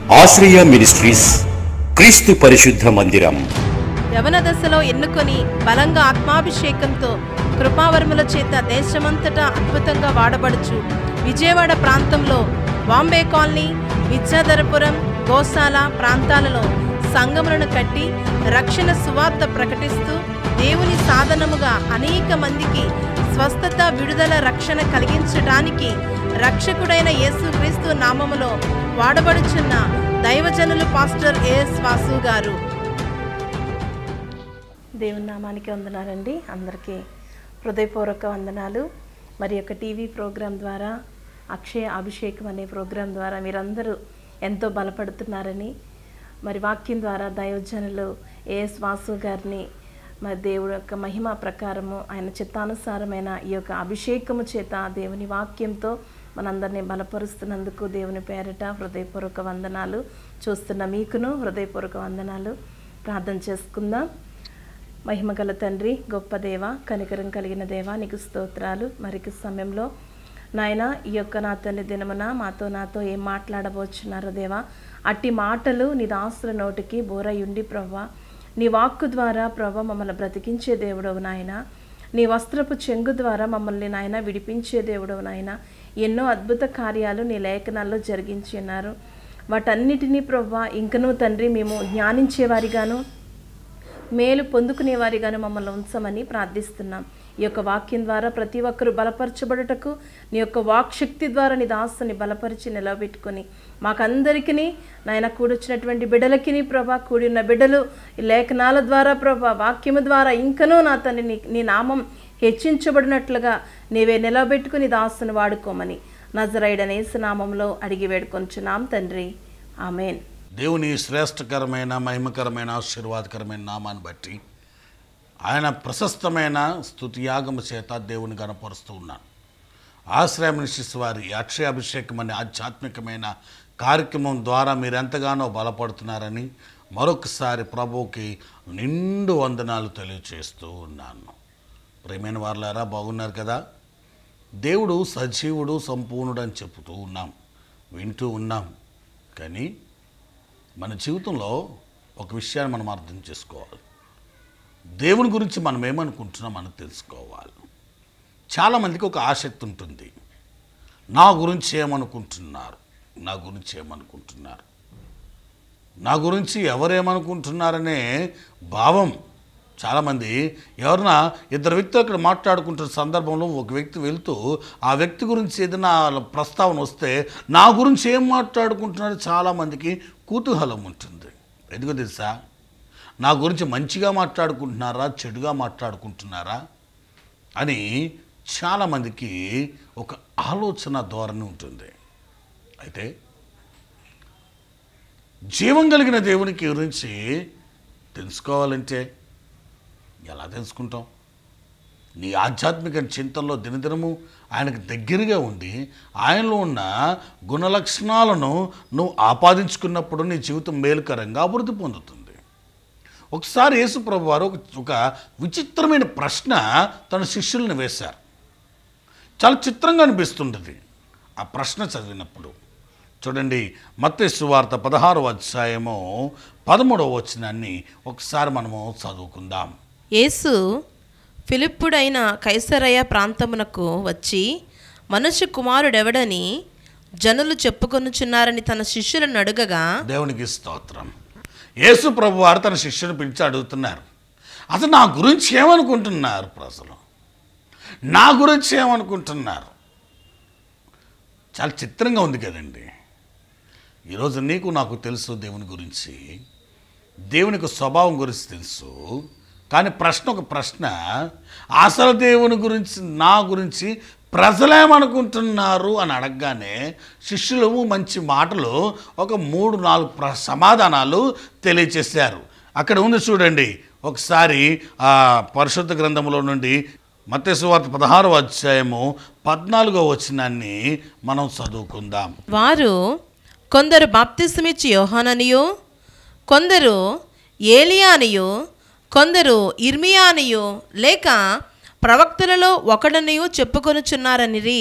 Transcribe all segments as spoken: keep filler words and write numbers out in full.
ఆశ్రయ మినిస్ట్రీస్ క్రీస్తు పరిశుద్ధ మందిరం. యవన దశలో ఎన్నుకొని బలంగా ఆత్మాభిషేకంతో కృపావరముల చేత దేశమంతటా అద్భుతంగా వాడబడుచు విజయవాడ ప్రాంతంలో బాంబే కాలనీ, విద్యాధరపురం, గోశాల ప్రాంతాలలో సంఘములను కట్టి రక్షణ సువార్త ప్రకటిస్తూ దేవుని సాధనముగా అనేక మందికి స్వస్థత, విడుదల, రక్షణ కలిగించడానికి రక్షకుడైన యేసుక్రీస్తు నామములో వాడబడుచున్న దైవజనులు పాస్టర్ ఏ ఎస్ వాసు గారు. దేవుని నామానికి వందనాలండి. అందరికీ హృదయపూర్వక వందనాలు. మరి యొక్క టీవీ ప్రోగ్రాం ద్వారా, అక్షయ అభిషేకం అనే ప్రోగ్రాం ద్వారా మీరందరూ ఎంతో బలపడుతున్నారని, మరి వాక్యం ద్వారా దైవజనులు ఏ ఎస్ వాసు గారిని మరి దేవుడు యొక్క మహిమ ప్రకారము ఆయన చిత్తానుసారమైన ఈ యొక్క అభిషేకము చేత దేవుని వాక్యంతో మనందరినీ బలపరుస్తున్నందుకు దేవుని పేరిట హృదయపూర్వక వందనాలు. చూస్తున్న మీకును హృదయపూర్వక వందనాలు. ప్రార్థన చేసుకుందాం. మహిమగల తండ్రి, గొప్ప దేవ, కనికరం కలిగిన దేవ, నీకు స్తోత్రాలు. మరికి సమయంలో నాయన ఈ యొక్క నా తండ్రి దినమున మాతో నాతో ఏం మాట్లాడబోచున్నారో దేవా, అట్టి మాటలు నీ దాసుల నోటికి బోరయుండి ప్రవ్వా, నీ వాక్కు ద్వారా ప్రవ్వ మమ్మల్ని బ్రతికించే దేవుడవు నాయన, నీ వస్త్రపు చెంగు ద్వారా మమ్మల్ని నాయన విడిపించే దేవుడవు నాయన. ఎన్నో అద్భుత కార్యాలు నీ లేఖనాల్లో జరిగించి ఉన్నారు. వాటన్నిటినీ ప్రవ్వ ఇంకనూ తండ్రి మేము జ్ఞానించేవారిగాను మేలు పొందుకునేవారిగాను మమ్మల్ని ఉంచమని ప్రార్థిస్తున్నాం. ఈ యొక్క వాక్యం ద్వారా ప్రతి ఒక్కరూ బలపరచబడుటకు నీ యొక్క వాక్శక్తి ద్వారా నీ దాసుని బలపరిచి నిలబెట్టుకొని మాకందరికీ నాయన కూడొచ్చినటువంటి బిడ్డలకి ప్రభా, కూడి ఉన్న బిడ్డలు ఈ లేఖనాల ద్వారా ప్రభా, వాక్యము ద్వారా ఇంకనూ నా తండ్రి నీ నీ నామం హెచ్చించబడినట్లుగా నీవే నిలబెట్టుకుని దాసుని వాడుకోమని నజరేయుడైన యేసు నామంలో అడిగి వేడుకొంచున్నాం తండ్రి, ఆమేన్. దేవుని శ్రేష్టకరమైన, మహిమకరమైన, ఆశీర్వాదకరమైన నామాన్ని బట్టి ఆయన ప్రశస్తమైన స్తుతియాగము చేత దేవుని గణపరుస్తూ ఉన్నాను. ఆశ్రయ మినిస్ట్రీస్ వారి అక్షయ అభిషేకం అనే ఆధ్యాత్మికమైన కార్యక్రమం ద్వారా మీరు ఎంతగానో బలపడుతున్నారని మరొకసారి ప్రభువుకి నిండు వందనాలు తెలియచేస్తూ ఉన్నాను. ప్రేమైన వారులారా, బాగున్నారు కదా? దేవుడు సజీవుడు, సంపూర్ణుడు అని చెబుతూ ఉన్నాం, వింటూ ఉన్నాం. కానీ మన జీవితంలో ఒక విషయాన్ని మనం అర్థం చేసుకోవాలి. దేవుని గురించి మనం ఏమనుకుంటున్నాం మనం తెలుసుకోవాలి. చాలామందికి ఒక ఆసక్తి ఉంటుంది, నా గురించి ఏమనుకుంటున్నారు, నా గురించి ఏమనుకుంటున్నారు, నా గురించి ఎవరేమనుకుంటున్నారనే భావం. చాలామంది ఎవరన్నా ఇద్దరు వ్యక్తులు అక్కడ మాట్లాడుకుంటున్న సందర్భంలో ఒక వ్యక్తి వెళ్తూ ఆ వ్యక్తి గురించి ఏదైనా ప్రస్తావన వస్తే నా గురించి ఏం మాట్లాడుకుంటున్నారో చాలామందికి కుతూహలం ఉంటుంది. ఎందుకో తెలుసా? నా గురించి మంచిగా మాట్లాడుకుంటున్నారా, చెడుగా మాట్లాడుకుంటున్నారా అని చాలామందికి ఒక ఆలోచన ధోరణి ఉంటుంది. అయితే జీవం కలిగిన దేవునికి గురించి తెలుసుకోవాలంటే ఎలా తెలుసుకుంటాం? నీ ఆధ్యాత్మిక చింతనలో దినదినము ఆయనకు దగ్గరగా ఉండి ఆయనలో ఉన్న గుణలక్షణాలను నువ్వు ఆపాదించుకున్నప్పుడు నీ జీవితం మేలుకరంగా అభివృద్ధి పొందుతుంది. ఒకసారి యేసు ప్రభు వారు ఒక విచిత్రమైన ప్రశ్న తన శిష్యుల్ని వేశారు. చాలా చిత్రంగా అనిపిస్తుంటుంది ఆ ప్రశ్న చదివినప్పుడు. చూడండి, మత్తయి సువార్త పదహారవ అధ్యాయము పదమూడవ వచనాన్ని ఒకసారి మనము చదువుకుందాం. యేసు ఫిలిప్పుడైన కైసరయ ప్రాంతమునకు వచ్చి, మనుష్య కుమారుడెవడని జనులు చెప్పుకొనుచున్నారని తన శిష్యులను అడుగగా, దేవునికి స్తోత్రం. యేసు ప్రభు వారు తన శిష్యుని పిలిచి అడుగుతున్నారు, అసలు నా గురించి ఏమనుకుంటున్నారు ప్రజలు, నా గురించి ఏమనుకుంటున్నారు? చాలా చిత్రంగా ఉంది కదండి. ఈరోజు నీకు నాకు తెలుసు దేవుని గురించి, దేవునికి స్వభావం గురించి తెలుసు. కానీ ప్రశ్న ఒక ప్రశ్న, అసలు దేవుని గురించి, నా గురించి ప్రజలేమనుకుంటున్నారు అని అడగగానే శిష్యులు మంచి మాటలు ఒక మూడు నాలుగు ప్ర సమాధానాలు తెలియచేశారు. అక్కడ ఉంది చూడండి ఒకసారి ఆ పరిశుద్ధ గ్రంథంలో నుండి మత్తయి సువార్త పదహారవ అధ్యాయము పద్నాలుగో వచనాన్ని మనం చదువుకుందాం. వారు కొందరు బాప్తిసమిచ్చి యోహాననియు, కొందరు ఏలియా అనియు, కొందరు ఇర్మియా అనియు, లేక ప్రవక్తలలో ఒకడనియు చెప్పుకొనుచున్నారనిరి.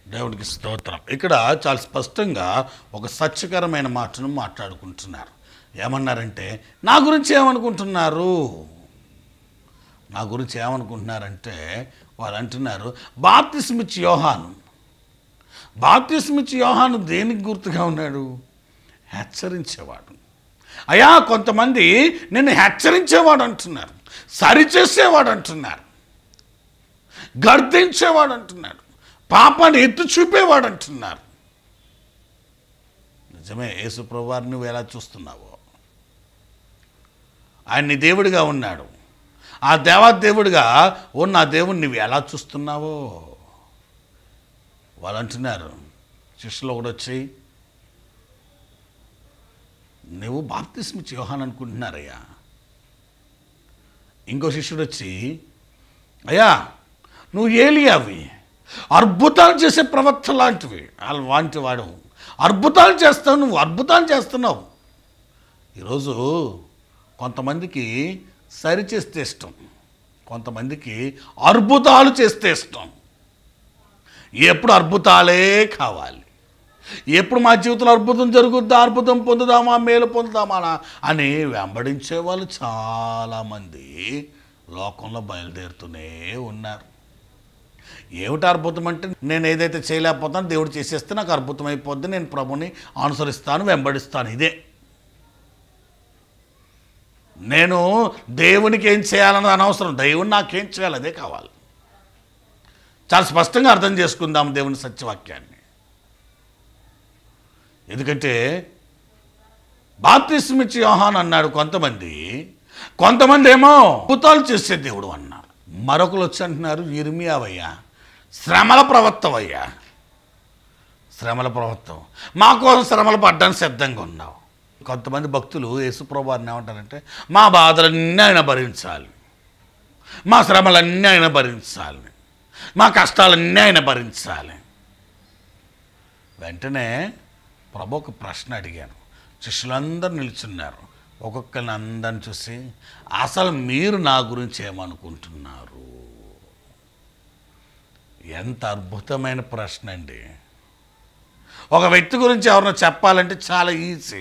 దేవునికి స్తోత్రం. ఇక్కడ చాలా స్పష్టంగా ఒక సత్యకరమైన మాటను మాట్లాడుకుంటున్నారు. ఏమన్నారంటే, నా గురించి ఏమనుకుంటున్నారు నా గురించి ఏమనుకుంటున్నారంటే వాళ్ళు అంటున్నారు, బాప్తిస్మిచ్చి యోహాను బాప్తిస్మిచ్చి యోహాను దేనికి గుర్తుగా ఉన్నాడు? హెచ్చరించేవాడు. అయ్యా, కొంతమంది నిన్ను హెచ్చరించేవాడు అంటున్నారు, సరిచేసేవాడు అంటున్నారు, గర్దించేవాడు అంటున్నాడు, పాపాన్ని ఎత్తు చూపేవాడు అంటున్నారు. నిజమే, యేసు ప్రభువారిని నువ్వు ఎలా చూస్తున్నావో, ఆయన నీ దేవుడిగా ఉన్నాడు, ఆ దేవాదేవుడిగా ఉన్న ఆ దేవుడిని నువ్వు ఎలా చూస్తున్నావో వాళ్ళు అంటున్నారు. శిష్యులు ఒకటి వచ్చి, నువ్వు బాప్తిస్మిచ్చి యోహాను అనుకుంటున్నారయ్యా. ఇంకో శిష్యుడు వచ్చి, అయ్యా నువ్వు ఏలియావి, అద్భుతాలు చేసే ప్రవక్త లాంటివి వాళ్ళు వాంటి వాడు అద్భుతాలు చేస్తావు, నువ్వు అద్భుతాలు చేస్తున్నావు. ఈరోజు కొంతమందికి సరి చేస్తే ఇష్టం, కొంతమందికి అద్భుతాలు చేస్తే ఇష్టం. ఎప్పుడు అద్భుతాలే కావాలి, ఎప్పుడు మా జీవితంలో అద్భుతం జరుగుద్దా, అద్భుతం పొందుదామా, మేలు పొందుదామా అని వెంబడించే వాళ్ళు చాలామంది లోకంలో బయలుదేరుతూనే ఉన్నారు. ఏమిటి అద్భుతం అంటే, నేను ఏదైతే చేయలేకపోతానో దేవుడు చేసేస్తే నాకు అద్భుతం అయిపోద్ది, నేను ప్రభుని అనుసరిస్తాను, వెంబడిస్తాను. ఇదే నేను దేవునికి ఏం చేయాలన్నది అనవసరం, దేవుని నాకేం చేయాలి అదే కావాలి. చాలా స్పష్టంగా అర్థం చేసుకుందాం దేవుని సత్యవాక్యాన్ని. ఎందుకంటే బాప్తిస్మిచ్చి యోహాను అన్నాడు కొంతమంది, కొంతమంది ఏమో అద్భుతాలు చేసే దేవుడు అన్నారు. మరొకరు వచ్చి అంటున్నారు, ఇర్మియావయ్యా, శ్రమల ప్రవక్తవయ్యా, శ్రమల ప్రవక్తం, మా కోసం శ్రమలు పడ్డానికి సిద్ధంగా ఉన్నావు. కొంతమంది భక్తులు యేసుప్రభు వారిని ఏమంటారంటే, మా బాధలన్నీ ఆయన భరించాలి, మా శ్రమలన్నీ ఆయన భరించాలి, మా కష్టాలన్నీ ఆయన భరించాలి. వెంటనే ప్రభు ఒక ప్రశ్న అడిగాను. శిష్యులందరూ నిల్చున్నారు. ఒక్కొక్కరిని అందరిని చూసి, అసలు మీరు నా గురించి ఏమనుకుంటున్నారు? ఎంత అద్భుతమైన ప్రశ్న అండి. ఒక వ్యక్తి గురించి ఎవరినో చెప్పాలంటే చాలా ఈజీ.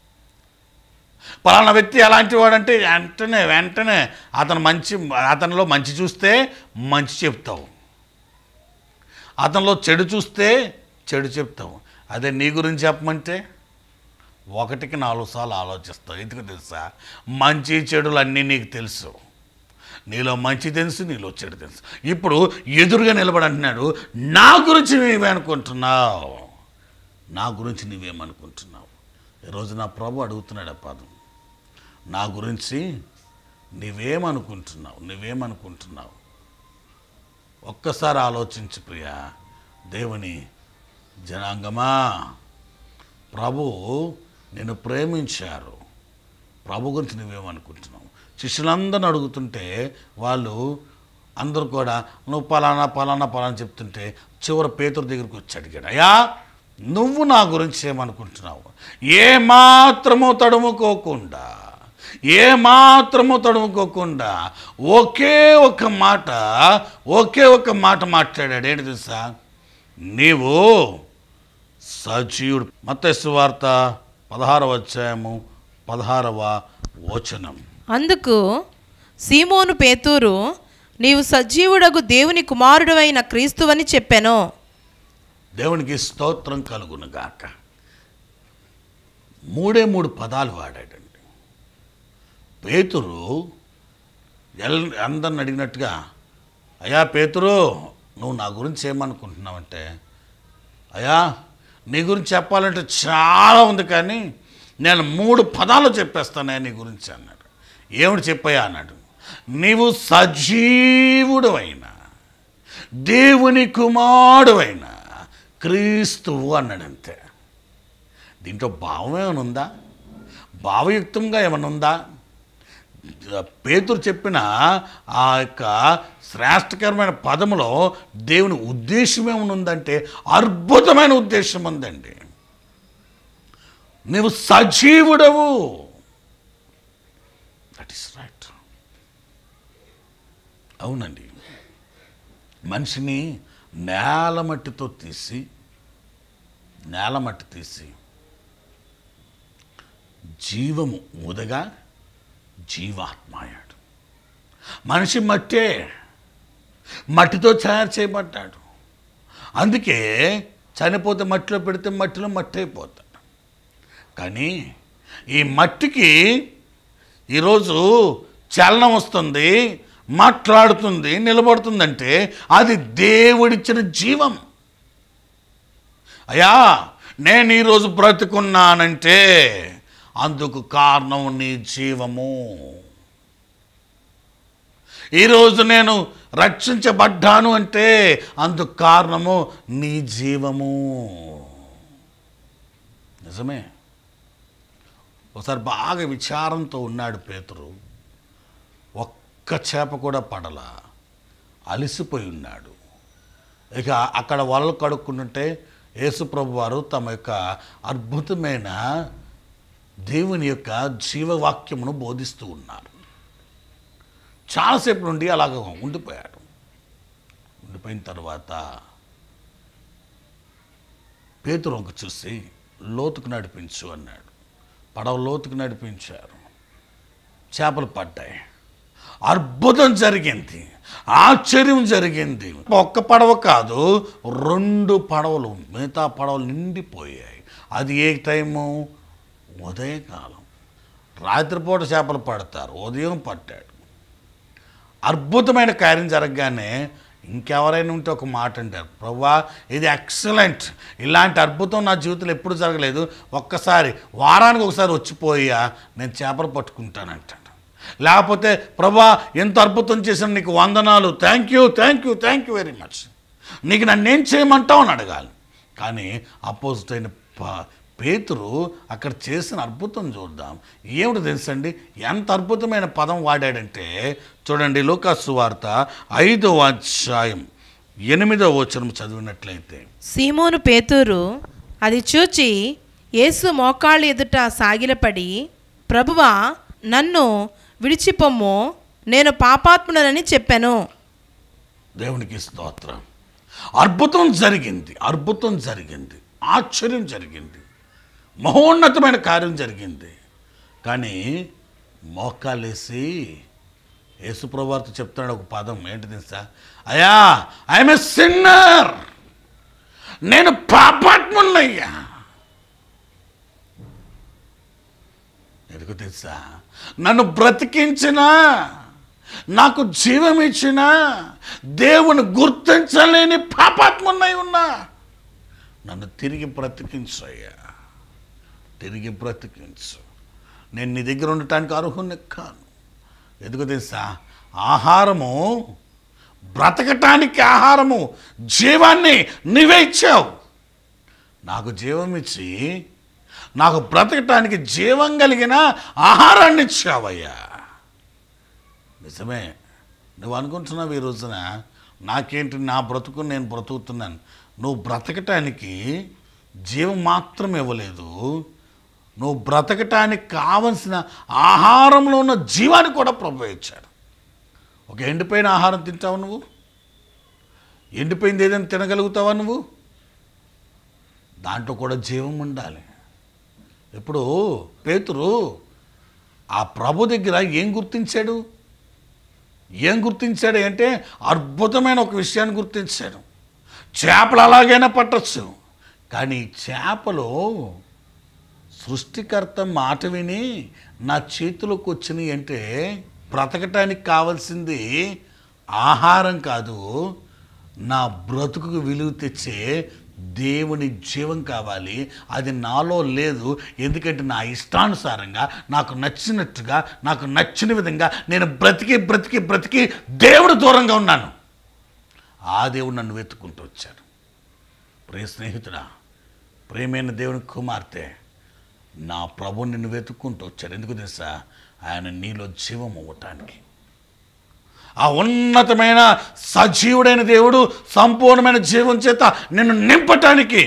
పలానా వ్యక్తి ఎలాంటి వాడంటే వెంటనే వెంటనే అతను మంచి అతనిలో మంచి చూస్తే మంచి చెప్తావు, అతనిలో చెడు చూస్తే చెడు చెప్తావు. అదే నీ గురించి చెప్పమంటే ఒకటికి నాలుగు సార్లు ఆలోచిస్తావు. ఎందుకు తెలుసా? మంచి చెడులు అన్నీ నీకు తెలుసు, నీలో మంచి తెలుసు, నీలో చెడు తెలుసు. ఇప్పుడు ఎదురుగా నిలబడి అంటున్నాడు, నా గురించి నువ్వేమనుకుంటున్నావు, నా గురించి నువ్వేమనుకుంటున్నావు. ఈరోజు నా ప్రభు అడుగుతున్నాడు ఆ పదం, నా గురించి నువ్వేమనుకుంటున్నావు, నువ్వేమనుకుంటున్నావు. ఒక్కసారి ఆలోచించు ప్రియా దేవుని జనాంగమా. ప్రభు నిన్ను ప్రేమించారు, ప్రభు గురించి నువ్వేమనుకుంటున్నావు. శిష్యులందరిని అడుగుతుంటే వాళ్ళు అందరూ కూడా నువ్వు పలానా పలానా పలానా చెప్తుంటే చివరి పేతురు దగ్గరికి వచ్చి అడిగాడు, అయ్యా నువ్వు నా గురించి ఏమనుకుంటున్నావు? ఏ మాత్రము తడుముకోకుండా ఏ మాత్రము తడుముకోకుండా ఒకే ఒక మాట ఒకే ఒక మాట మాట్లాడాడు. ఏంటి తెలుసా? నీవు సజీవుడు. మత్తయి సువార్త పదహారవ అధ్యాయము పదహారవ వచనం. అందుకు సీమోను పేతురు, నీవు సజీవుడగు దేవుని కుమారుడైన క్రీస్తువని చెప్పెను. దేవునికి స్తోత్రం కలుగును గాక. మూడే మూడు పదాలు వాడాడండి. పేతురు ఎల్ అందరిని అడిగినట్టుగా, అయ్యా పేతురు నువ్వు నా గురించి ఏమనుకుంటున్నావంటే, అయ్యా నీ గురించి చెప్పాలంటే చాలా ఉంది కానీ నేను మూడు పదాలు చెప్పేస్తానే నీ గురించి అన్నాడు. ఏమిటి చెప్పయ్యా అన్నాడు. నీవు సజీవుడు అయినా దేవుని కుమారుడైన క్రీస్తువు అన్నాడంతే. దీంట్లో భావం ఏమైనా ఉందా? భావయుక్తంగా ఏమైనా ఉందా? పేతురు చెప్పిన ఆ యొక్క శ్రేష్టకరమైన పదములో దేవుని ఉద్దేశం ఏమైనా ఉందంటే అద్భుతమైన ఉద్దేశం ఉందండి. నీవు సజీవుడవు. That is right. అవునండి, మనిషిని నేల మట్టితో తీసి నేల మట్టి తీసి జీవము ఊదగా జీవాత్మ అయ్యాడు. మనిషి మట్టే, మట్టితో తయారు చేయబడ్డాడు. అందుకే చనిపోతే మట్టిలో పెడితే మట్టిలో మట్టి అయిపోతాడు. కానీ ఈ మట్టికి ఈరోజు చలనం వస్తుంది, మాట్లాడుతుంది, నిలబడుతుందంటే అది దేవుడిచ్చిన జీవం. అయ్యా నేను ఈరోజు బ్రతుకున్నానంటే అందుకు కారణం నీ జీవము. ఈరోజు నేను రక్షించబడ్డాను అంటే అందుకు కారణము నీ జీవము. నిజమే. ఒకసారి బాగా విచారంతో ఉన్నాడు పేతురు. ఒక్క చేప కూడా పడల, అలిసిపోయి ఉన్నాడు. ఇక అక్కడ వలలు కడుక్కుంటుంటే యేసుప్రభు వారు తమ యొక్క అద్భుతమైన దేవుని యొక్క జీవవాక్యమును బోధిస్తూ ఉన్నారు. చాలాసేపు నుండి అలాగ ఉండిపోయాడు. ఉండిపోయిన తర్వాత పేతురు వంక చూసి లోతుకు నడిపించు అన్నాడు. పడవ లోతుకు నడిపించారు. చేపలు పడ్డాయి. అద్భుతం జరిగింది, ఆశ్చర్యం జరిగింది. ఒక్క పడవ కాదు, రెండు పడవలు, మిగతా పడవలు నిండిపోయాయి. అది ఏ టైము? ఉదయకాలం. రాత్రిపూట చేపలు పడతారు, ఉదయం పట్టాడు. అద్భుతమైన కార్యం జరగగానే ఇంకెవరైనా ఉంటే ఒక మాట అంటారు, ప్రభువా ఇది ఎక్సలెంట్, ఇలాంటి అద్భుతం నా జీవితంలో ఎప్పుడు జరగలేదు, ఒక్కసారి వారానికి ఒకసారి వచ్చిపోయా నేను చేపలు పట్టుకుంటానంటాడు. లేకపోతే ప్రభువా ఎంత అద్భుతం చేసిన నీకు వందనాలు, thank you thank you thank you very much, నీకు నన్ను ఏం చేయమంటావు అని అడగాలి. కానీ అపోజిట్ అయిన పేతురు అక్కడ చేసిన అద్భుతం చూద్దాం. ఏమిటి తెలుసండి, ఎంత అద్భుతమైన పదం వాడాడంటే చూడండి, లూకా సువార్త ఐదవ అధ్యాయం ఎనిమిదవ వచనం చదివినట్లయితే, సీమోను పేతురు అది చూచి యేసు మోకాళ్ళ ఎదుట సాగిలపడి, ప్రభువా నన్ను విడిచిపొమ్ము, నేను పాపాత్ముడనని చెప్పాను. దేవునికి స్తోత్రం. అద్భుతం జరిగింది, అద్భుతం జరిగింది, ఆశ్చర్యం జరిగింది, మహోన్నతమైన కార్యం జరిగింది. కానీ మోకాలేసి యేసుప్రభువారితో చెప్తున్నాడు ఒక పదం, ఏంటి తెలుసా? అయ్యా ఐఎమ్ ఎ సిన్నర్, నేను పాపాత్మున్నయ్యా. ఎందుకు తెలుసా? నన్ను బ్రతికించిన, నాకు జీవం ఇచ్చిన దేవుని గుర్తించలేని పాపాత్మున్నై ఉన్నా, నన్ను తిరిగి బ్రతికించయ్యా, తిరిగి బ్రతికించు. నేను నీ దగ్గర ఉండటానికి అర్హుని కాను. ఎందుకు తెలుసా? ఆహారము, బ్రతకటానికి ఆహారము, జీవాన్ని నీవే ఇచ్చావు. నాకు జీవం ఇచ్చి నాకు బ్రతకటానికి జీవం కలిగిన ఆహారాన్ని ఇచ్చావయ్యా. నిజమే. నువ్వు అనుకుంటున్నావు ఈ రోజున నాకేంటి, నా బ్రతుకు నేను బ్రతుకుతున్నాను. నువ్వు బ్రతకటానికి జీవం మాత్రం ఇవ్వలేదు, నువ్వు బ్రతకటానికి కావలసిన ఆహారంలో ఉన్న జీవాన్ని కూడా ప్రభు ఇచ్చాడు. ఒక ఎండిపోయిన ఆహారం తింటావు నువ్వు? ఎండిపోయింది ఏదైనా తినగలుగుతావా నువ్వు? దాంట్లో కూడా జీవం ఉండాలి. ఇప్పుడు పేతురు ఆ ప్రభు దగ్గర ఏం గుర్తించాడు? ఏం గుర్తించాడు అంటే అద్భుతమైన ఒక విషయాన్ని గుర్తించాడు. చేపలు అలాగైనా పట్టచ్చు, కానీ చేపలు సృష్టికర్త మాట విని నా చేతిలోకి వచ్చినాయి అంటే బ్రతకటానికి కావాల్సింది ఆహారం కాదు, నా బ్రతుకుకు విలువ తెచ్చే దేవుని జీవం కావాలి. అది నాలో లేదు. ఎందుకంటే నా ఇష్టానుసారంగా, నాకు నచ్చినట్టుగా, నాకు నచ్చిన విధంగా నేను బ్రతికి బ్రతికి బ్రతికి దేవుడు దూరంగా ఉన్నాను. ఆ దేవుడు నన్ను వెతుక్కుంటూ వచ్చాడు. ప్రియ స్నేహితుడా, ప్రేమైన దేవుని కుమార్తె, నా ప్రభు నిన్ను వెతుక్కుంటూ వచ్చాడు. ఎందుకు తెలుసా? ఆయన నీలో జీవం అవ్వటానికి. ఆ ఉన్నతమైన సజీవుడైన దేవుడు సంపూర్ణమైన జీవం చేత నిన్ను నింపటానికి.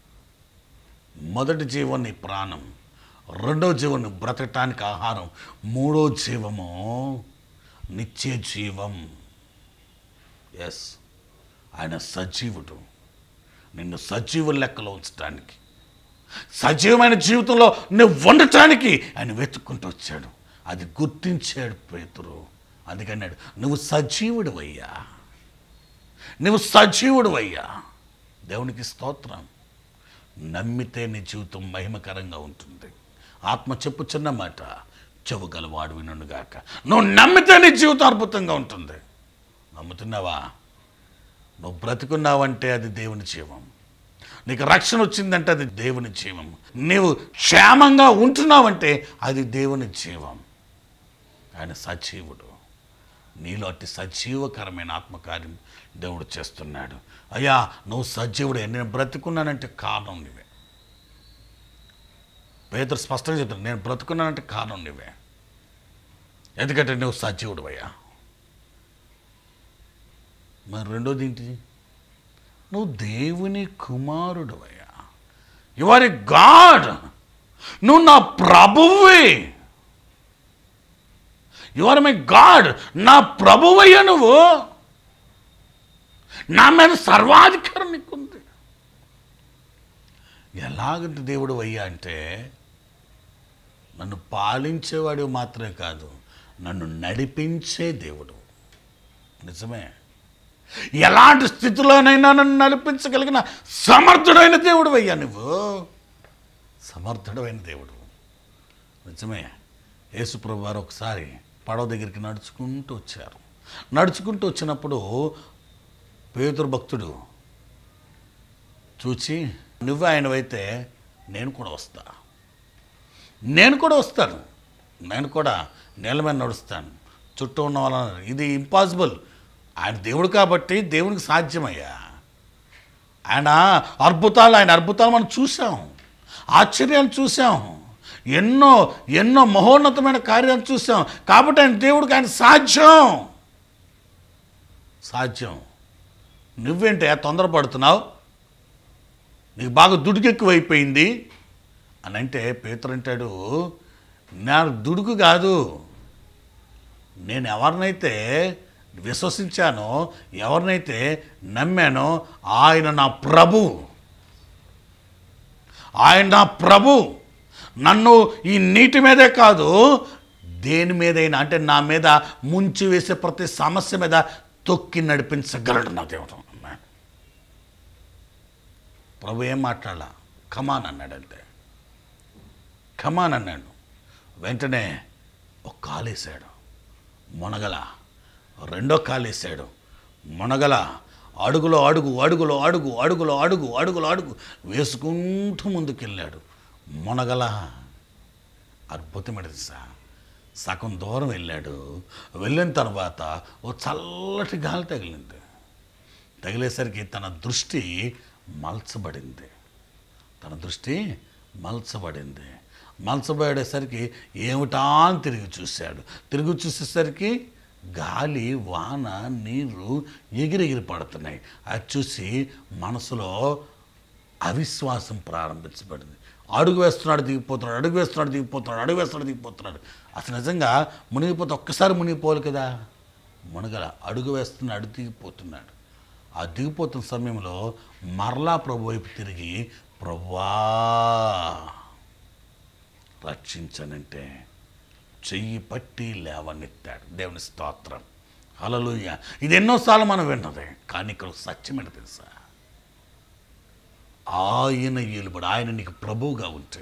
మొదటి జీవం నీ ప్రాణం, రెండో జీవం నువ్వు బ్రతకటానికి ఆహారం, మూడో జీవము నిత్య జీవం. ఎస్, ఆయన సజీవుడు. నిన్ను సజీవుల లెక్కలో ఉంచడానికి, సజీవమైన జీవితంలో నువ్వు ఉండటానికి ఆయన వెతుక్కుంటూ వచ్చాడు. అది గుర్తించాడు పేతురు. అందుకన్నాడు, నువ్వు సజీవుడు అయ్యా, నువ్వు సజీవుడు అయ్యా. దేవునికి స్తోత్రం. నమ్మితే నీ జీవితం మహిమకరంగా ఉంటుంది. ఆత్మ చెప్పు చిన్న మాట, చెవు గలవాడు వినుగాక. నువ్వు నమ్మితే నీ జీవితం అద్భుతంగా ఉంటుంది. నమ్ముతున్నావా? నువ్వు బ్రతుకున్నావంటే అది దేవుని జీవం. నీకు రక్షణ వచ్చిందంటే అది దేవుని జీవం. నీవు క్షేమంగా ఉంటున్నావంటే అది దేవుని జీవం. ఆయన సజీవుడు. నీలో అట్టి సజీవకరమైన ఆత్మకార్యం దేవుడు చేస్తున్నాడు. అయ్యా నువ్వు సజీవుడే, నేను బ్రతుకున్నానంటే కారణం నువ్వే. పేతురు స్పష్టంగా చెప్తాను, నేను బ్రతుకున్నానంటే కారణం నువ్వే. ఎందుకంటే నువ్వు సజీవుడు అయ్యా. మరి రెండోది ఏంటి? నువ్వు దేవుని కుమారుడు అయ్యా. You are a god. నువ్వు నా ప్రభువే. You are my God. నా ప్రభువయ్యా. నువ్వు నా మీద సర్వాధికారం నీకుంది. ఎలాగంటే దేవుడు అయ్యా అంటే, నన్ను పాలించేవాడు మాత్రమే కాదు, నన్ను నడిపించే దేవుడు. నిజమే. ఎలాంటి స్థితిలోనైనా నన్ను నడిపించగలిగిన సమర్థుడైన దేవుడు అయ్యా. నువ్వు సమర్థుడైన దేవుడు. నిజమే. యేసుప్రభు వారు ఒకసారి పడవ దగ్గరికి నడుచుకుంటూ వచ్చారు. నడుచుకుంటూ వచ్చినప్పుడు పేతురు భక్తుడు చూచి, నువ్వు ఆయనవైతే నేను కూడా వస్తా, నేను కూడా వస్తాను, నేను కూడా నేల మీద నడుస్తాను. చుట్టూ ఉన్న వాళ్ళని, ఇది ఇంపాసిబుల్. ఆయన దేవుడు కాబట్టి దేవునికి సాధ్యమయ్యా. ఆయన అద్భుతాలు ఆయన అద్భుతాలు మనం చూసాం, ఆశ్చర్యాలు చూసాం, ఎన్నో ఎన్నో మహోన్నతమైన కార్యాలు చూసాం. కాబట్టి ఆయన దేవుడికి ఆయన సాధ్యం సాధ్యం నువ్వేంటే తొందరపడుతున్నావు, నీకు బాగా దుడుకు ఎక్కువైపోయింది అని అంటే పేతురు అంటాడు, నా దుడుకు కాదు, నేను ఎవరినైతే విశ్వసించానో, ఎవరినైతే నమ్మానో ఆయన నా ప్రభు, ఆయన నా ప్రభు. నన్ను ఈ నీటి మీదే కాదు, దేని మీదైనా, అంటే నా మీద ముంచి వేసే ప్రతి సమస్య మీద తొక్కి నడిపించగలడు నా దేవుడు. ప్రభు ఏం మాట్లాడాల, కమాన్ అన్నాడంటే, కమాన్ అన్నాడు. వెంటనే ఒక కాలేసాడు, మునగల. రెండో కాలేసాడు, మునగల. అడుగులో అడుగు అడుగులో అడుగు అడుగులో అడుగు అడుగులో అడుగు వేసుకుంటూ ముందుకెళ్ళాడు. మునగల. అద్భుతమైనది సార్. సగం దూరం వెళ్ళాడు. వెళ్ళిన తర్వాత ఓ చల్లటి గాలి తగిలింది. తగిలేసరికి తన దృష్టి మలచబడింది. తన దృష్టి మలచబడింది. మలచబడేసరికి ఏమిటా అని తిరిగి చూశాడు. తిరిగి చూసేసరికి గాలి, వాన, నీరు ఎగిరెగిరి పడుతున్నాయి. అది చూసి మనసులో అవిశ్వాసం ప్రారంభించబడింది. అడుగు వేస్తున్నాడు, దిగిపోతున్నాడు, అడుగు వేస్తున్నాడు, దిగిపోతున్నాడు, అడుగు వేస్తున్నాడు, దిగిపోతున్నాడు. అసలు నిజంగా మునిగిపోతే ఒక్కసారి మునిగిపోవాలి కదా, మునగల. అడుగు వేస్తున్నాడు, దిగిపోతున్నాడు. ఆ దిగిపోతున్న సమయంలో మరలా ప్రభు వైపు తిరిగి, ప్రభువా రక్షించనంటే చెయ్యి పట్టి లేవనెత్తాడు. దేవుని స్తోత్రం. హల్లెలూయా. ఇది ఎన్నోసార్లు మనం విన్నదే, కానీ ఇక్కడ సత్యమైన తెలుసా, ఆయన ఏలుబడి, ఆయన నీకు ప్రభువుగా ఉంటే,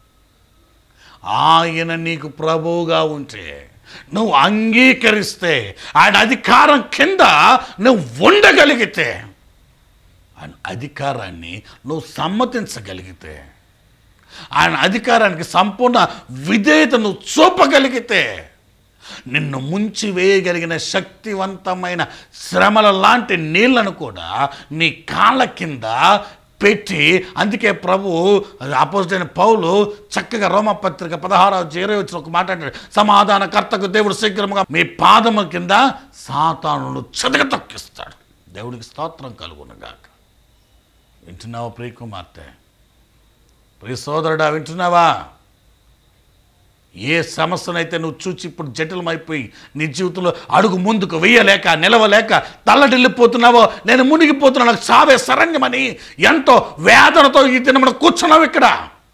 ఆయన నీకు ప్రభువుగా ఉంటే, నువ్వు అంగీకరిస్తే, ఆయన అధికారం కింద నువ్వు ఉండగలిగితే, ఆయన అధికారాన్ని నువ్వు సమ్మతించగలిగితే, ఆయన అధికారానికి సంపూర్ణ విధేయత నువ్వు చూపగలిగితే, నిన్ను ముంచి వేయగలిగిన శక్తివంతమైన శ్రమల లాంటి నీళ్లను కూడా నీ కాళ్ళ కింద పెట్టి, అందుకే ప్రభు అపోజిట్ పౌలు చక్కగా రోమపత్రిక పదహారవ చేరే వచ్చిన ఒక మాట అంటాడు, సమాధానకర్తకు దేవుడు శీఘ్రముగా మీ పాదముల కింద సాతానును చెదగ తొక్కిస్తాడు. దేవుడికి స్తోత్రం కలుగునుగాక. వింటున్నావా ప్రియ కుమార్తె, ప్రియ సోదరుడా, వింటున్నావా? ఏ సమస్యనైతే నువ్వు చూచి ఇప్పుడు జటిలమైపోయి నీ జీవితంలో అడుగు ముందుకు వెయ్యలేక నిలవలేక తల్లడిల్లిపోతున్నావో, నేను మునిగిపోతున్నా, నాకు సావే శరణ్యమని ఎంతో వేదనతో ఈ దినమున కూర్చున్నావు. ఇక్కడ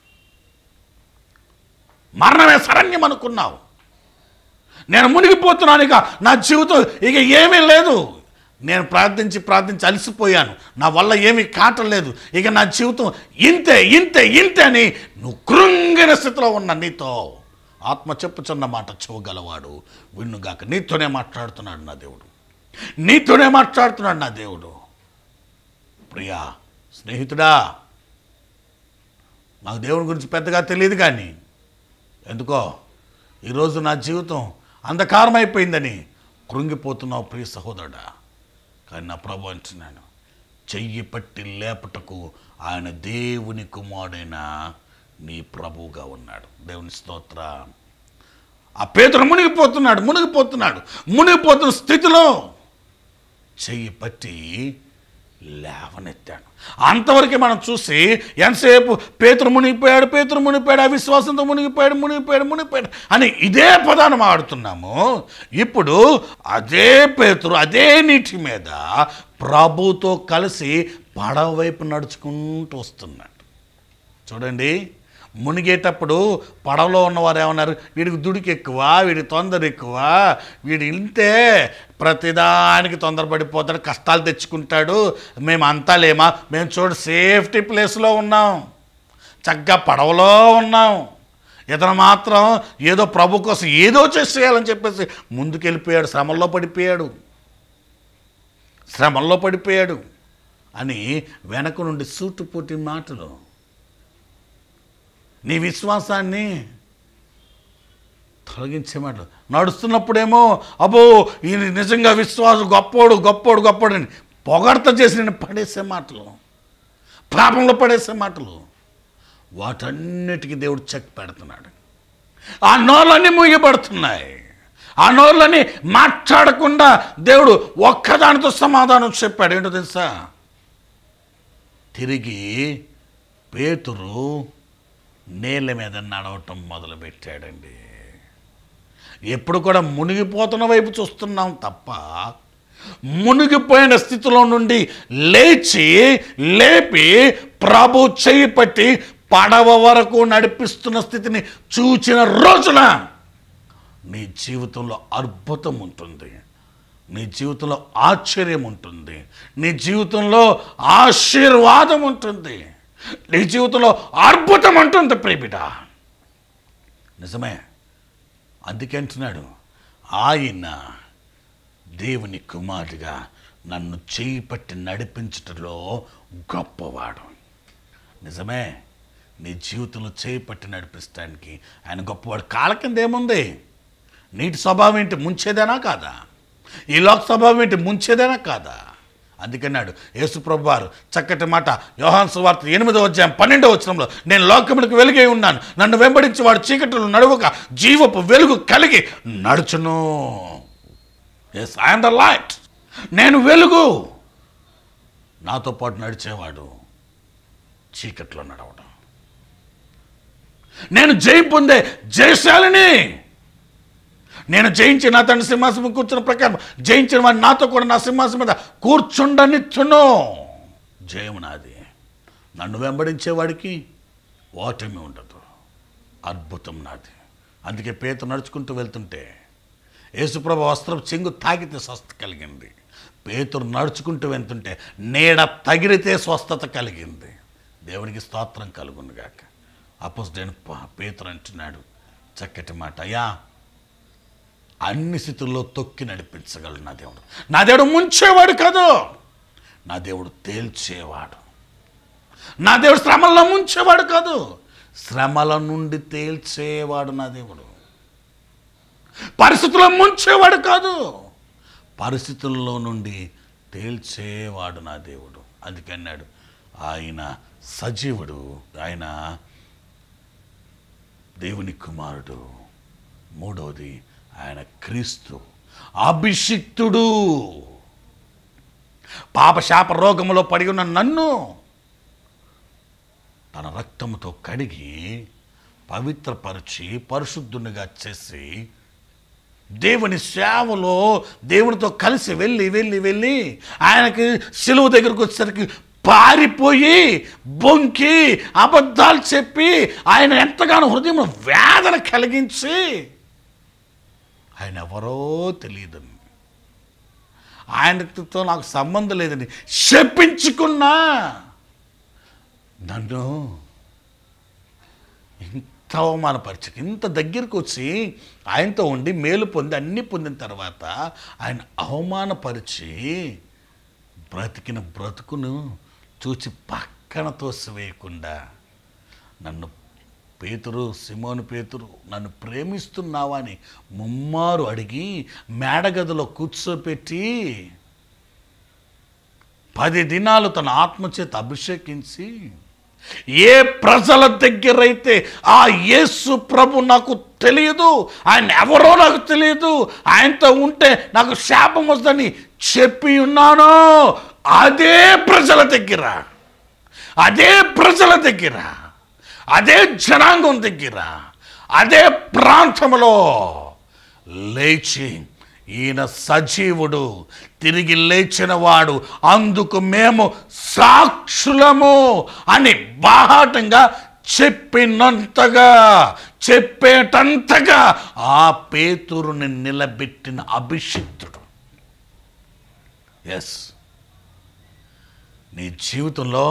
మరణమే శరణ్యం అనుకున్నావు. నేను మునిగిపోతున్నాను, ఇక నా జీవితం ఇక ఏమీ లేదు, నేను ప్రార్థించి ప్రార్థించి అలసిపోయాను, నా వల్ల ఏమీ కాటలేదు, ఇక నా జీవితం ఇంతే ఇంతే ఇంతే అని నువ్వు కృంగిన స్థితిలో ఉన్న నీతో ఆత్మ చెప్పుచున్న మాట చూగలవాడు విన్నుగాక. నీతోనే మాట్లాడుతున్నాడు నా దేవుడు, నీతోనే మాట్లాడుతున్నాడు నా దేవుడు. ప్రియా స్నేహితుడా, నాకు దేవుని గురించి పెద్దగా తెలియదు, కానీ ఎందుకో ఈరోజు నా జీవితం అంధకారం అయిపోయిందని కృంగిపోతున్నావు ప్రియ సహోదరుడా. కానీ నా ప్రభు అంటున్నాను, చెయ్యి పట్టి లేపటకు ఆయన దేవుని కుమారుడైన నీ ప్రభువుగా ఉన్నాడు. దేవుని స్తోత్ర. ఆ పేతురు మునిగిపోతున్నాడు మునిగిపోతున్నాడు మునిగిపోతున్న స్థితిలో చెయ్యి పట్టి లేవనెత్తాడు. అంతవరకే మనం చూసి ఎంతసేపు పేతురు మునిగిపోయాడు పేతురు మునిగిపోయాడు అవిశ్వాసంతో మునిగిపోయాడు మునిగిపోయాడు మునిగిపోయాడు అని ఇదే పదాన్ని ఆడుతున్నాము. ఇప్పుడు అదే పేతురు అదే నీటి మీద ప్రభుతో కలిసి పడవ వైపు నడుచుకుంటూ వస్తున్నాడు. చూడండి, మునిగేటప్పుడు పడవలో ఉన్నవారు ఏమన్నారు, వీడికి దుడికి ఎక్కువ, వీడికి తొందర ఎక్కువ, వీడు ఇంతే ప్రతిదానికి తొందరపడిపోతాడు, కష్టాలు తెచ్చుకుంటాడు, మేము అంతా లేమా, మేము చూడ సేఫ్టీ ప్లేస్లో ఉన్నాం, చక్కగా పడవలో ఉన్నాం, ఇతను మాత్రం ఏదో ప్రభు కోసం ఏదో చేసేయాలని చెప్పేసి ముందుకెళ్ళిపోయాడు, శ్రమల్లో పడిపోయాడు శ్రమల్లో పడిపోయాడు అని వెనక నుండి సూటుపోటి మాటలు నీ విశ్వాసాన్ని తొలగించే మాటలు. నడుస్తున్నప్పుడేమో అబ్బో ఈయన నిజంగా విశ్వాసం గొప్పోడు గొప్పోడు గొప్పోడు అని పొగడత చేసి నేను పడేసే మాటలు, పాపంలో పడేసే మాటలు, వాటన్నిటికీ దేవుడు చెక్ పెడుతున్నాడు. ఆ నోళ్ళన్నీ మూయబడుతున్నాయి. ఆ నోళ్ళని మాట్లాడకుండా దేవుడు ఒక్కదానితో సమాధానం చెప్పాడు. ఏంటో తెలుసా, తిరిగి పేతురు నేల మీద నడవటం మొదలుపెట్టాడండి. ఎప్పుడు కూడా మునిగిపోతున్న వైపు చూస్తున్నాం తప్ప మునిగిపోయిన స్థితిలో నుండి లేచి లేపి ప్రభు చెయ్యి పట్టి పడవ వరకు నడిపిస్తున్న స్థితిని చూచిన రోజున నీ జీవితంలో అద్భుతం ఉంటుంది, నీ జీవితంలో ఆశ్చర్యం ఉంటుంది, నీ జీవితంలో ఆశీర్వాదం ఉంటుంది, నీ జీవితంలో అద్భుతం ఉంటుంది ప్రియబిడ్డ. నిజమే, అందుకే అంటున్నాడు, ఆయన దేవుని కుమారుడిగా నన్ను చేయి పట్టి నడిపించటంలో గొప్పవాడు. నిజమే, నీ జీవితంలో చేయి పట్టి నడిపించడానికి ఆయన గొప్పవాడు. కాళ్ళ కింద ఏముంది? నీటి స్వభావం ఏంటి? ముంచేదేనా కాదా? ఈ లోక స్వభావం ఏంటి? ముంచేదేనా కాదా? అందుకన్నాడు యేసుప్రభు వారు చక్కటి మాట యోహాను సువార్త ఎనిమిదో అధ్యాయం పన్నెండో వచనంలో, నేను లోకములకు వెలుగై ఉన్నాను, నన్ను వెంబడించి వాడు చీకటిలో నడువక జీవపు వెలుగు కలిగి నడుచును. Yes, I am the light. నేను వెలుగు. నాతో పాటు నడిచేవాడు చీకట్లో నడవడం. నేను జయం పొందే జయశాలిని. నేను జయించి నా తండ్రి సింహాసనం కూర్చున్న ప్రకారం జయించిన వాడిని నాతో కూడా నా సింహాసనం మీద కూర్చుండనిచ్చును. జయము నాది. నన్ను వెంబడించేవాడికి ఓటమి ఉండదు. అద్భుతం నాది. అందుకే పేతురు నడుచుకుంటూ వెళ్తుంటే యేసుప్రభు వస్త్రం చెంగు తాగితే స్వస్థత కలిగింది. పేతురు నడుచుకుంటూ వెళ్తుంటే నీడ తగిలితే స్వస్థత కలిగింది. దేవునికి స్తోత్రం కలుగునుగాక. అపోస్తలుడైన పేతురు అంటున్నాడు చక్కటి మాట, అయ్యా అన్ని స్థితుల్లో తొక్కి నడిపించగలడు నా దేవుడు. నా దేవుడు ముంచేవాడు కాదు, నా దేవుడు తేల్చేవాడు. నా దేవుడు శ్రమల్లో ముంచేవాడు కాదు, శ్రమల నుండి తేల్చేవాడు నా దేవుడు. పరిస్థితుల్లో ముంచేవాడు కాదు, పరిస్థితుల్లో నుండి తేల్చేవాడు నా దేవుడు. అందుకన్నాడు ఆయన సజీవుడు, ఆయన దేవుని కుమారుడు. మూడవది ఆయన క్రీస్తు, అభిషిక్తుడు. పాపశాప రోగములో పడి ఉన్న నన్ను తన రక్తముతో కడిగి పవిత్రపరిచి పరిశుద్ధునిగా చేసి దేవుని సేవలో దేవునితో కలిసి వెళ్ళి వెళ్ళి వెళ్ళి ఆయనకి సిలువ దగ్గరకు వచ్చేసరికి పారిపోయి బొంకి అబద్ధాలు చెప్పి ఆయన ఎంతగానో హృదయంలో వేదన కలిగించి ఆయన ఎవరో తెలియదని, ఆయనతో నాకు సంబంధం లేదని శపించుకున్నా నన్ను ఇంత అవమానపరిచి ఇంత దగ్గరికి వచ్చి ఆయనతో ఉండి మేలు పొంది అన్నీ పొందిన తర్వాత ఆయన అవమానపరిచి బ్రతికిన బ్రతుకును చూచి పక్కన తోసివేయకుండా నన్ను పేతురు, సిమోను పేతురు, నన్ను ప్రేమిస్తున్నావా అని ముమ్మారు అడిగి మేడగదిలో కూర్చోపెట్టి పది దినాలు తన ఆత్మచేత అభిషేకించి, ఏ ప్రజల దగ్గరైతే ఆ యేసు ప్రభు నాకు తెలియదు, ఆయన ఎవరో నాకు తెలియదు, ఆయనతో ఉంటే నాకు శాపం వస్తుందని చెప్పి ఉన్నానో అదే ప్రజల దగ్గర అదే ప్రజల దగ్గర అదే జనాంగం దగ్గర అదే ప్రాంతంలో లేచి ఈయన సజీవుడు, తిరిగి లేచిన వాడు, అందుకు మేము సాక్షులము అని బాహాటంగా చెప్పినంతగా చెప్పేటంతగా ఆ పేతురుని నిలబెట్టిన అభిషిక్తుడు. ఎస్, నీ జీవితంలో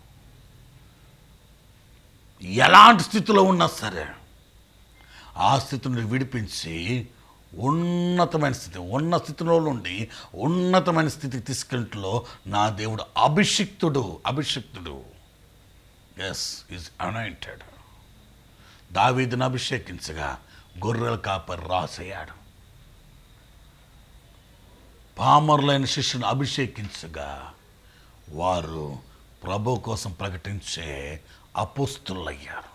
ఎలాంటి స్థితిలో ఉన్నా సరే ఆ స్థితిని విడిపించి ఉన్నతమైన స్థితి ఉన్న స్థితిలో నుండి ఉన్నతమైన స్థితికి తీసుకెళ్ళట్లో నా దేవుడు అభిషిక్తుడు అభిషిక్తుడు ఎస్ ఈజ్ అనాయింటెడ్. దావీదును అభిషేకించగా గొర్రెల కాపరి రాసయ్యాడు. పామరులైన శిష్యుని అభిషేకించగా వారు ప్రభు కోసం ప్రకటించే అపోస్తులయ్యారు.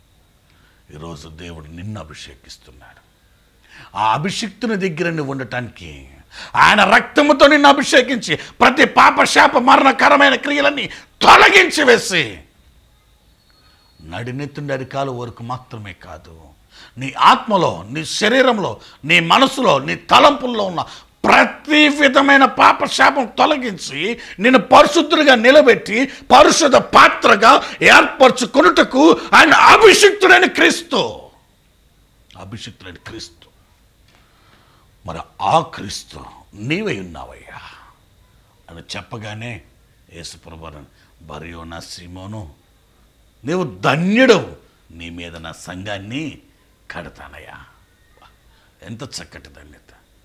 ఈరోజు దేవుడు నిన్ను అభిషేకిస్తున్నాడు. ఆ అభిషిక్తుని దగ్గర నువ్వు ఉండటానికి ఆయన రక్తముతో నిన్ను అభిషేకించి ప్రతి పాప శాప మరణకరమైన క్రియలన్నీ తొలగించి వేసి నడినెత్తుండి అరికాలు వరకు మాత్రమే కాదు, నీ ఆత్మలో, నీ శరీరంలో, నీ మనసులో, నీ తలంపుల్లో ఉన్న ప్రతి విధమైన పాప శాపం తొలగించి నిన్ను పరిశుద్ధుడిగా నిలబెట్టి పరిశుద్ధ పాత్రగా ఏర్పరచుకొనుటకు ఆయన అభిషిక్తుడైన క్రీస్తు అభిషిక్తుడైన క్రీస్తు మరి ఆ క్రీస్తు నీవై ఉన్నావయ్యా అని చెప్పగానే యేసుప్రభువు బరియో నా సీమోను, నీవు ధన్యుడు, నీ మీద నా సంఘాన్ని కడతానయ్యా. ఎంత చక్కటి ధన్యత,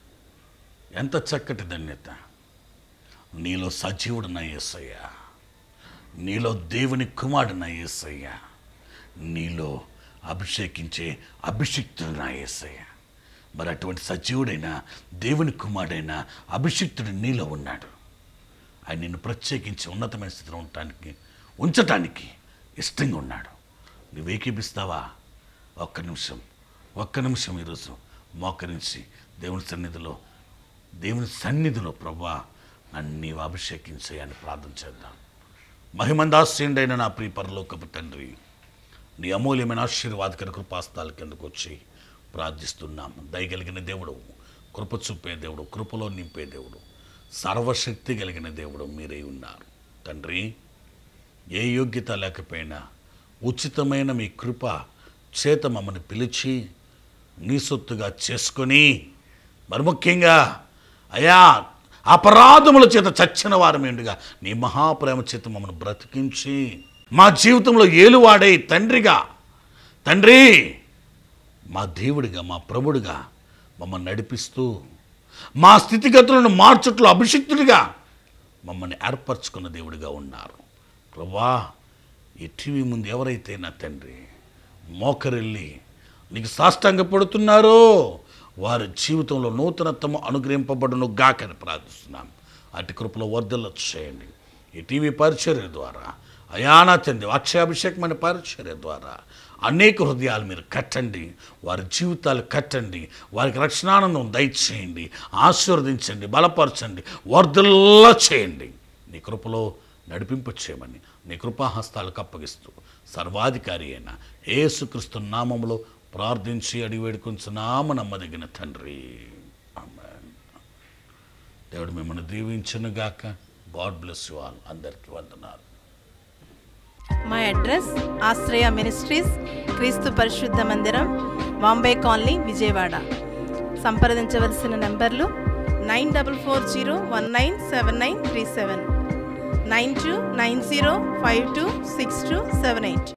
ఎంత చక్కటి ధన్యత. నీలో సజీవుడు నా యేసయ్యా, నీలో దేవుని కుమారుడు నా యేసయ్యా, నీలో అభిషేకించే అభిషిక్తుడు నా యేసయ్యా. మరి అటువంటి సజీవుడైన దేవుని కుమారుడైన అభిషిక్తుడు నీలో ఉన్నాడు. ఆయన నిన్ను ప్రత్యేకించి ఉన్నతమైన స్థితిలో ఉండటానికి ఉంచటానికి ఇష్టంగా ఉన్నాడు. నువ్వు ఏకీపిస్తావా? ఒక్క నిమిషం ఒక్క నిమిషం ఈరోజు మోకరించి దేవుని సన్నిధిలో దేవుని సన్నిధిలో ప్రభువా నన్ను నీవు అభిషేకించేయని ప్రార్థన చేద్దాం. మహిమందాస్యుడైన నా ప్రియ పరలోకపు తండ్రి, నీ అమూల్యమైన ఆశీర్వాదకర కృపాస్తాల కిందకు వచ్చి ప్రార్థిస్తున్నాము. దయగలిగిన దేవుడు, కృప చూపే దేవుడు, కృపలో నింపే దేవుడు, సర్వశక్తి కలిగిన దేవుడు మీరే ఉన్నారు తండ్రి. ఏ యోగ్యత లేకపోయినా ఉచితమైన మీ కృప చేత మమ్మల్ని పిలిచి నీ సొత్తుగా చేసుకొని, మరి ముఖ్యంగా అయా అపరాధముల చేత చచ్చిన వారమేండుగా నీ మహాప్రేమ చేత మమ్మల్ని బ్రతికించి మా జీవితంలో ఏలువాడై తండ్రిగా తండ్రి మా దేవుడిగా మా ప్రభుడిగా మమ్మల్ని నడిపిస్తూ మా స్థితిగతులను మార్చుట్లో అభిషిక్తుడిగా మమ్మల్ని ఏర్పరచుకున్న దేవుడిగా ఉన్నారు. ప్రభువా, ఈ టీవీ ముందు ఎవరైతే నా తండ్రి మోకరెళ్ళి నీకు సాష్టాంగ పడుతున్నారో వారి జీవితంలో నూతనత్వము అనుగ్రహింపబడును గాకని ప్రార్థిస్తున్నాం. అటు కృపలో వర్ధల చేయండి. ఈ టీవీ పరిచర్య ద్వారా అయానా తండ్రి అక్షయాభిషేకమైన పరిచర్య ద్వారా అనేక హృదయాలు మీరు కట్టండి, వారి జీవితాలు కట్టండి, వారికి రక్షణానందం దయచేయండి, ఆశీర్వదించండి, బలపరచండి, వర్ధల్లా చేయండి. నీ కృపలో నడిపింపు చేయమని నీ కృపాహస్తాలకు అప్పగిస్తూ సర్వాధికారి అయిన యేసుక్రీస్తు నామములో ప్రార్థించి అడిగి వేడుకొంచున్నాము నమ్మదగిన తండ్రి. ఆమేన్. దేవుడు మిమ్మల్ని దీవించును గాక. God bless you all. అందరికీ వందనాలు. మా అడ్రస్ ఆశ్రయ మినిస్ట్రీస్, క్రీస్తు పరిశుద్ధ మందిరం, బాంబే కాలనీ, విజయవాడ. సంప్రదించవలసిన నెంబర్లు nine double four zero one nine seven nine three seven, nine two nine zero five two six two seven eight.